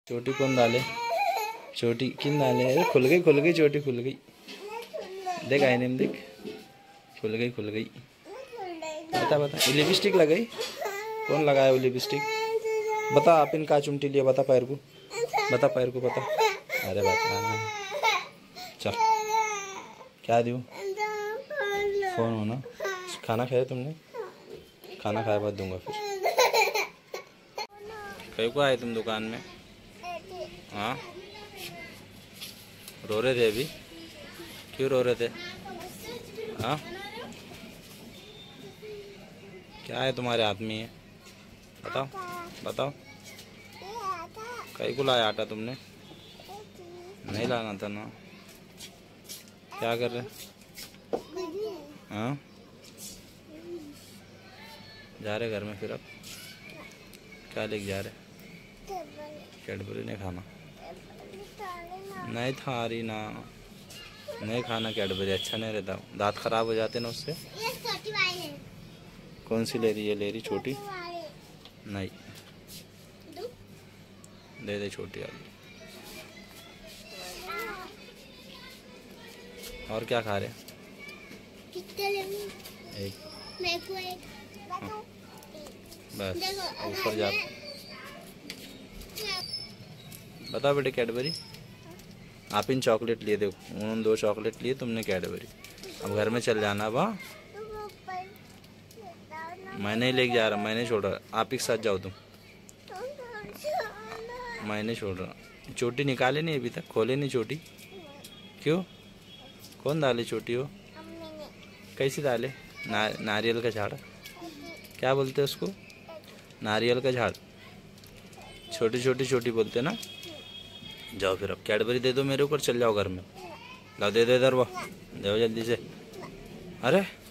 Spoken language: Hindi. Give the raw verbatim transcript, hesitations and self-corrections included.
चोटी कौन डाले? चोटी किन डाले? अरे खुल गई खुल गई चोटी खुल गई। देख आईने में देख, खुल गई खुल गई। बता बता लिपस्टिक लगाई? कौन लगाया वो लिपस्टिक? बता आप इनका चुमटी लिया, बता पैर को, बता पैर को बता। अरे बता चल क्या दूँ? फोन हो ना? खाना खाया तुमने? खाना खाया बाद दूंगा फिर। कहीं को आए तुम दुकान में? हाँ रो रहे थे अभी? क्यों रो रहे थे? हाँ क्या है तुम्हारे हाथ में? है बताओ बताओ। कहीं को लाया आटा तुमने? नहीं लाना था ना। क्या कर रहे? हाँ जा रहे घर में फिर? अब क्या लेके जा रहे? कैडबरी नहीं खाना? नहीं था रही ना, नहीं खाना कैडबरी, अच्छा नहीं रहता, दांत खराब हो जाते ना उससे। कौन सी ले रही है? ले रही छोटी? नहीं दे दे छोटी वाली। और क्या खा रहे? एक हाँ। बस ऊपर जा। बताओ बेटे कैडबरी, आप इन चॉकलेट लिए, देखो उन्होंने दो चॉकलेट लिए, तुमने कैडबरी। अब घर में चल जाना। अब हाँ मैं नहीं लेके जा रहा, मैं नहीं छोड़ रहा, आप ही के साथ जाओ तुम। मैं नहीं छोड़ रहा। चोटी निकाले नहीं अभी तक, खोले नहीं चोटी? क्यों? कौन डाले चोटी? वो कैसे डाले? ना, नारियल का झाड़? क्या बोलते हैं उसको? नारियल का झाड़। छोटी छोटी छोटी बोलते ना। जाओ फिर अब कैडबरी दे दो मेरे ऊपर, चल जाओ घर में। लाओ दे दो इधर, वो दो जल्दी से। अरे